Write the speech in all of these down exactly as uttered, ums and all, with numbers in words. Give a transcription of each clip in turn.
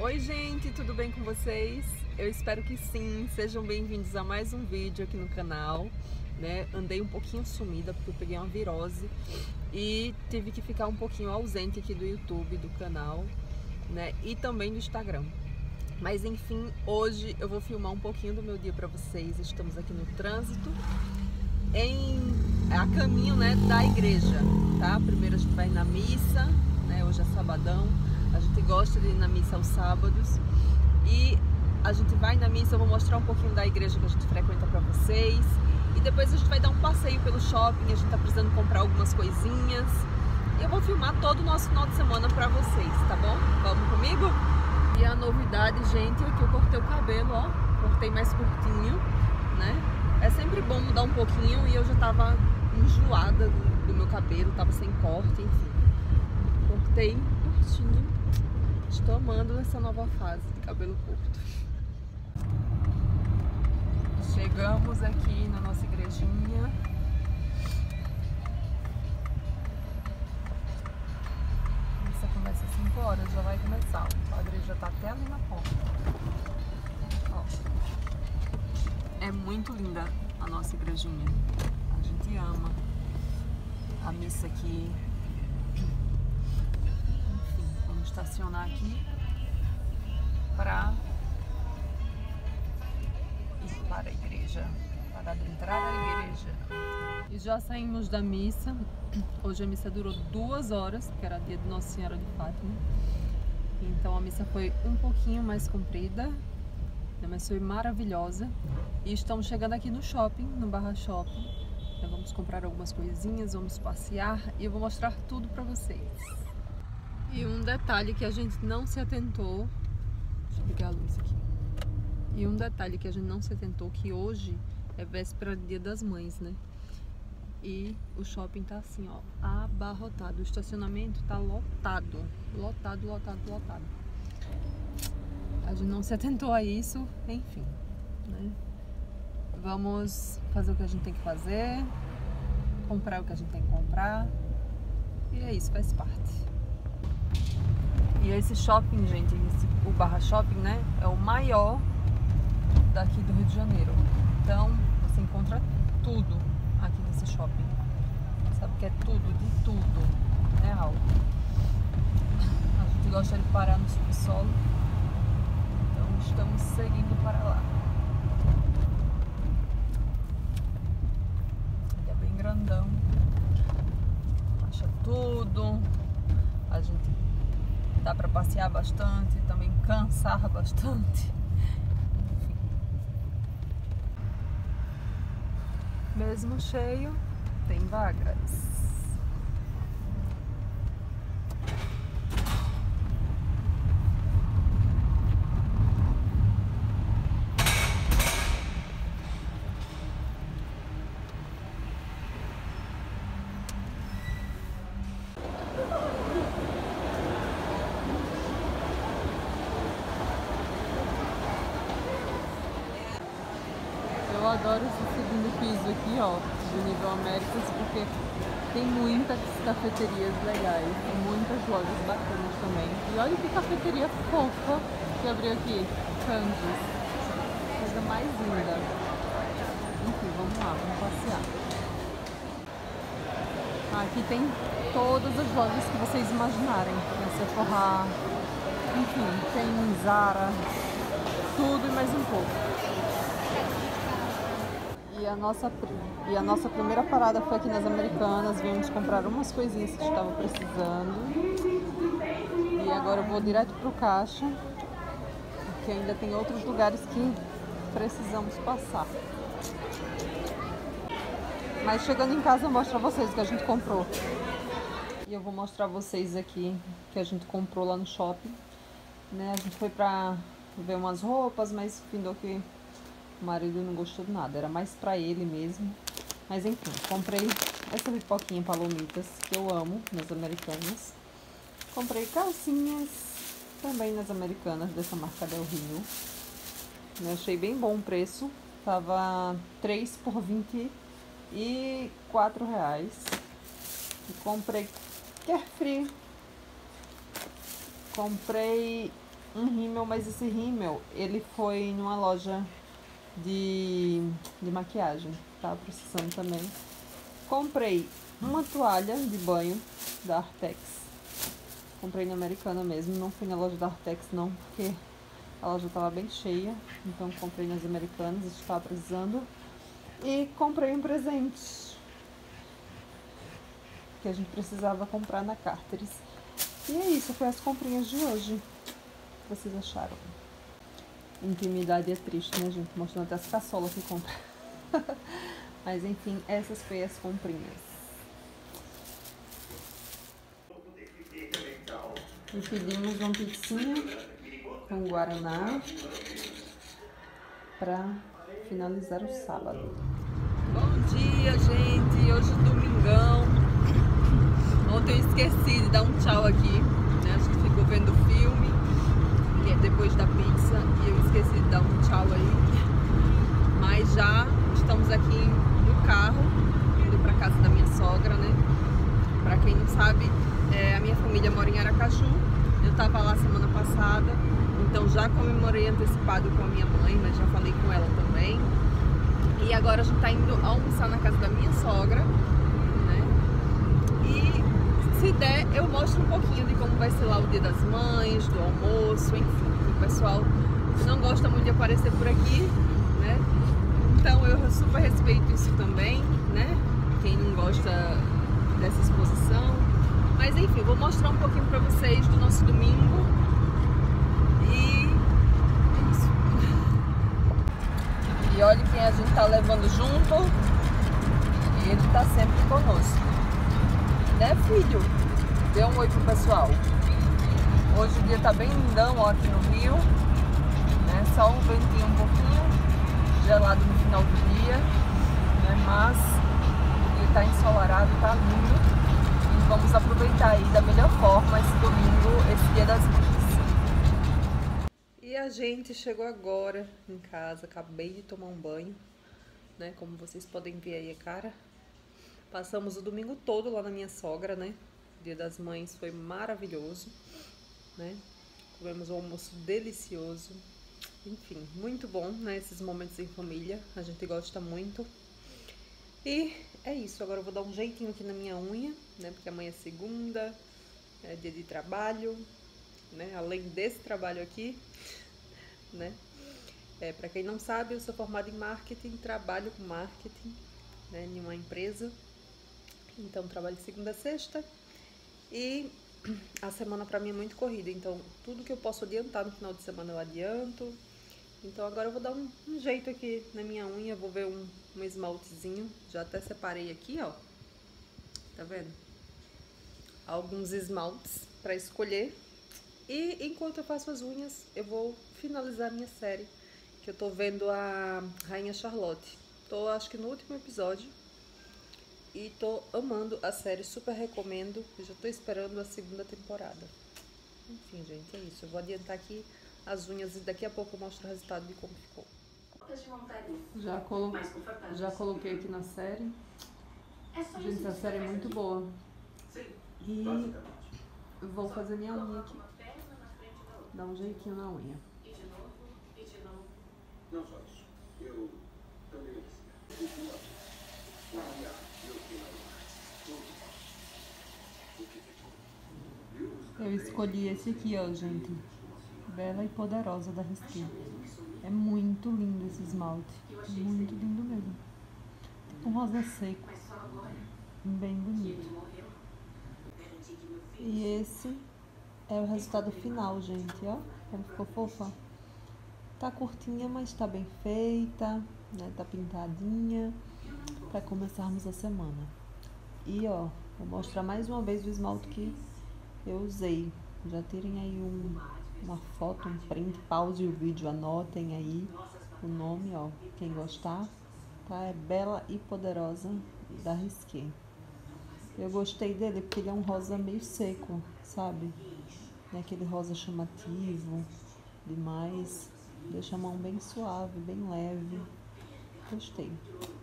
Oi gente, tudo bem com vocês? Eu espero que sim, sejam bem-vindos a mais um vídeo aqui no canal, né? Andei um pouquinho sumida porque eu peguei uma virose e tive que ficar um pouquinho ausente aqui do YouTube, do canal, né? E também do Instagram. Mas enfim, hoje eu vou filmar um pouquinho do meu dia para vocês. Estamos aqui no trânsito, em a caminho, né, da igreja, tá? Primeiro a gente vai na missa, né? Hoje é sabadão. A gente gosta de ir na missa aos sábados e a gente vai na missa. Eu vou mostrar um pouquinho da igreja que a gente frequenta para vocês e depois a gente vai dar um passeio pelo shopping. A gente tá precisando comprar algumas coisinhas e eu vou filmar todo o nosso final de semana para vocês, tá bom? Vamos comigo? E a novidade, gente, é que eu cortei o cabelo, ó, cortei mais curtinho, né? É sempre bom mudar um pouquinho e eu já tava enjoada do, do meu cabelo, tava sem corte, enfim. Cortei curtinho. Estou amando essa nova fase de cabelo curto. Chegamos aqui na nossa igrejinha. A missa começa às cinco horas, já vai começar. O padre já tá até ali na porta. Ó. É muito linda a nossa igrejinha. A gente ama a missa aqui. Estacionar aqui para ir para a igreja, para adentrar a igreja. E já saímos da missa. Hoje a missa durou duas horas, porque era dia de Nossa Senhora de Fátima. Então a missa foi um pouquinho mais comprida, mas foi maravilhosa. E estamos chegando aqui no shopping, no Barra Shopping. Então, vamos comprar algumas coisinhas, vamos passear e eu vou mostrar tudo para vocês. E um detalhe que a gente não se atentou, deixa eu ligar a luz aqui. E um detalhe que a gente não se atentou, que hoje é véspera de Dia das Mães, né? E o shopping tá assim, ó, abarrotado. O estacionamento tá lotado, lotado, lotado, lotado. A gente não se atentou a isso, enfim, né? Vamos fazer o que a gente tem que fazer, comprar o que a gente tem que comprar. E é isso, faz parte. E esse shopping, gente, esse, o Barra Shopping, né, é o maior daqui do Rio de Janeiro. Então, você encontra tudo aqui nesse shopping. Sabe que é tudo, de tudo, né, Raul? A gente gosta de parar no subsolo. Então, estamos seguindo para lá. Ele é bem grandão. Acha tudo. A gente dá para passear bastante, também cansar bastante. Enfim. Mesmo cheio, tem vagas. Eu adoro esse segundo piso aqui, ó, do nível Américas, porque tem muitas cafeterias legais, tem muitas lojas bacanas também. E olha que cafeteria fofa que abriu aqui, Candies, coisa mais linda. Enfim, vamos lá, vamos passear. Aqui tem todas as lojas que vocês imaginarem, tem Sephora, enfim, tem Zara, tudo e mais um pouco. E a, nossa, e a nossa primeira parada foi aqui nas Americanas. Viemos comprar umas coisinhas que estava precisando. E agora eu vou direto pro caixa, porque ainda tem outros lugares que precisamos passar. Mas chegando em casa eu mostro pra vocês o que a gente comprou. E eu vou mostrar pra vocês aqui o que a gente comprou lá no shopping, né? A gente foi pra ver umas roupas, mas findou que o marido não gostou de nada, era mais pra ele mesmo. Mas enfim, comprei essa pipoquinha Palomitas, que eu amo, nas Americanas. Comprei calcinhas, também nas Americanas, dessa marca Del Rio. Eu achei bem bom o preço, tava três por vinte e quatro reais. E comprei Carefree. Comprei um rímel rímel, mas esse rímel, ele foi numa loja de, de maquiagem. Tava precisando também. Comprei uma toalha de banho da Artex. Comprei na Americana mesmo, não fui na loja da Artex não, porque a loja tava bem cheia. Então comprei nas Americanas, estava precisando. E comprei um presente que a gente precisava comprar na Carter's. E é isso, foi as comprinhas de hoje. O que vocês acharam? Intimidade é triste, né, gente? Mostrando até as caçolas que compra. Mas enfim, essas foram as comprinhas. E pedimos uma pizzinha com guaraná pra finalizar o sábado. Bom dia, gente! Hoje é domingão. Ontem eu esqueci de dar um tchau aqui, né? A gente ficou vendo o filme e depois da pizza e eu esqueci de dar um tchau aí. Mas já estamos aqui no carro, indo pra casa da minha sogra, né? Pra quem não sabe, é, a minha família mora em Aracaju. Eu tava lá semana passada, então já comemorei antecipado com a minha mãe, mas já falei com ela também. E agora a gente tá indo almoçar na casa da minha sogra, né? E se der, eu mostro um pouquinho de como vai ser lá o Dia das Mães, do almoço, enfim. O pessoal não gosta muito de aparecer por aqui, né? Então eu super respeito isso também, né? Quem não gosta dessa exposição. Mas enfim, vou mostrar um pouquinho pra vocês do nosso domingo. E é isso. E olha quem a gente tá levando junto. Ele tá sempre conosco. Né, filho? Dê um oi pro pessoal. Hoje o dia tá bem lindão, ó, aqui no Rio. Né? Só um ventinho um pouquinho gelado no final do dia. Né? Mas o dia tá ensolarado, tá lindo. E vamos aproveitar aí da melhor forma esse domingo, esse Dia das Mães. E a gente chegou agora em casa, acabei de tomar um banho, né? Como vocês podem ver aí a cara. Passamos o domingo todo lá na minha sogra, né? Dia das Mães foi maravilhoso, né? Comemos um almoço delicioso. Enfim, muito bom, né? Esses momentos em família, a gente gosta muito. E é isso, agora eu vou dar um jeitinho aqui na minha unha, né? Porque amanhã é segunda, é dia de trabalho, né? Além desse trabalho aqui, né? É, para quem não sabe, eu sou formada em marketing, trabalho com marketing, né? Em uma empresa. Então trabalho de segunda a sexta e a semana pra mim é muito corrida, então tudo que eu posso adiantar no final de semana eu adianto. Então agora eu vou dar um, um jeito aqui na minha unha, vou ver um, um esmaltezinho, já até separei aqui, ó, tá vendo? Alguns esmaltes pra escolher. E enquanto eu faço as unhas, eu vou finalizar a minha série, que eu tô vendo a Rainha Charlotte. Tô acho que no último episódio. E tô amando a série, super recomendo. Eu já tô esperando a segunda temporada. Enfim, gente, é isso. Eu vou adiantar aqui as unhas e daqui a pouco eu mostro o resultado de como ficou. Já, colo... já coloquei aqui na série. Gente, a série é muito boa. E vou fazer minha unha aqui. Dar um jeitinho na unha. Não só isso. Eu também. Eu escolhi esse aqui, ó, gente. Bela e Poderosa da Risqué. É muito lindo esse esmalte. Muito lindo mesmo. Tipo um rosa seco. Bem bonito. E esse é o resultado final, gente, ó. Como ficou fofa. Tá curtinha, mas tá bem feita, né? Tá pintadinha. Pra começarmos a semana. E ó, vou mostrar mais uma vez o esmalte que eu usei. Já tirem aí um, uma foto, um print, pause o vídeo, anotem aí o nome, ó. Quem gostar, tá? É Bela e Poderosa da Risqué. Eu gostei dele porque ele é um rosa meio seco, sabe? Não é aquele rosa chamativo demais. Deixa a mão bem suave, bem leve. Gostei.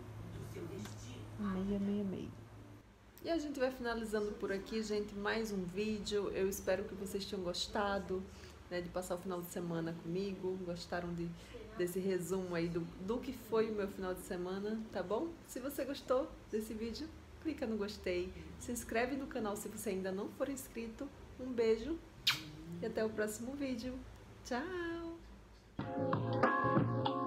Meia, meia, meia. E a gente vai finalizando por aqui, gente, mais um vídeo. Eu espero que vocês tenham gostado. né, de passar o final de semana comigo, gostaram de, desse resumo aí do, do que foi o meu final de semana, tá bom? Se você gostou desse vídeo, clica no gostei, se inscreve no canal se você ainda não for inscrito. Um beijo e até o próximo vídeo. Tchau!